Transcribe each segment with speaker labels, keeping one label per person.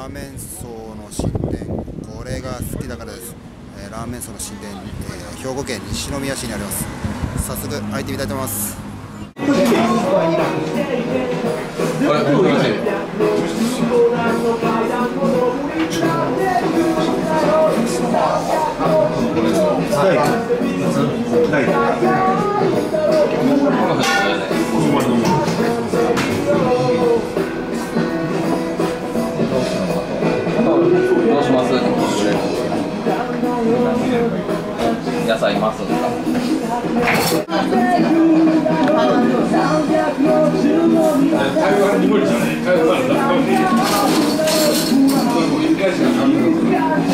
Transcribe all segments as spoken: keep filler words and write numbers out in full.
Speaker 1: ラーメン荘の新店、これが好きだからです。えー、ラーメン荘の新店、えー、兵庫県西宮市にあります。早速入ってみたいと思います。これ難しい。
Speaker 2: どうします？野菜ますとか。台湾に無理じゃない。台湾だ。これもう一回しか食べない。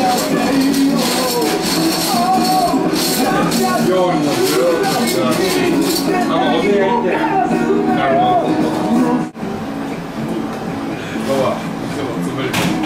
Speaker 2: 料理もずっとしなし、あのお手がいて、なるほど。今日は今日は潰れてる。